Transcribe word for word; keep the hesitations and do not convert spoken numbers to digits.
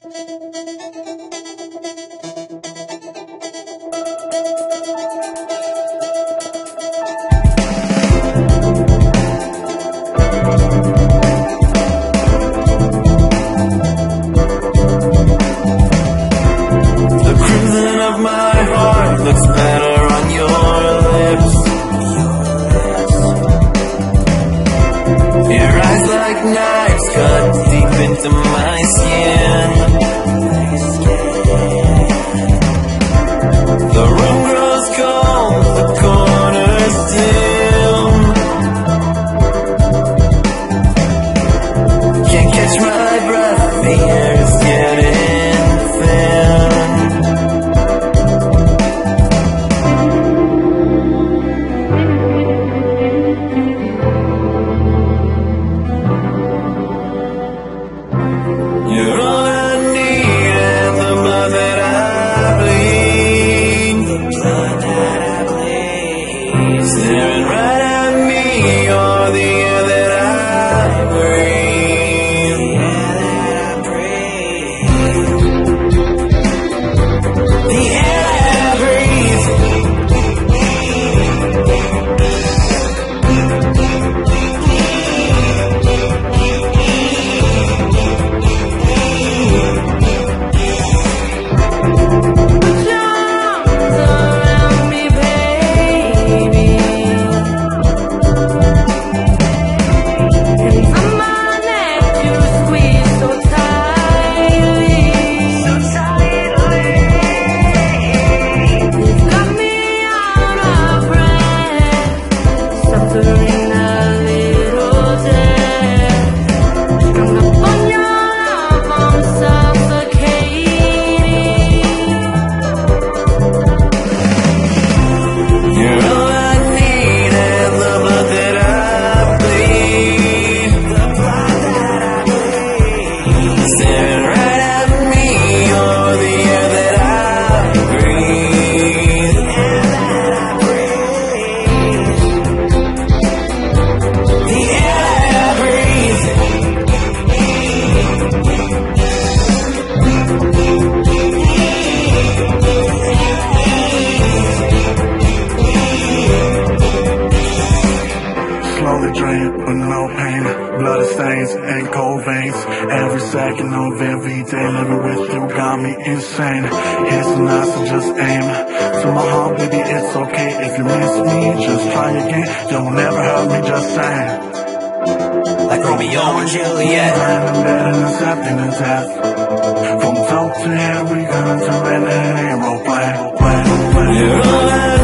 Looks better on your lips. Your eyes like knives cut deep into my skin. The room grows cold, the corners dim. Can't catch my breath, the air is getting thin. You're all I need and the blood that I bleed. The blood that I bleed. Staring right at me, you're the air that I breathe. The air that I breathe. The air that I breathe. But no pain, blood stains and cold veins. Every second of every day living with you got me insane. Here's the knife, so just aim to my heart, baby, it's okay. If you miss me, just try again. You'll never hurt me, just saying. Like Romeo and Juliet. I'm better than accepting the death. From top to head, we gonna turn it an aeroplane. You're all I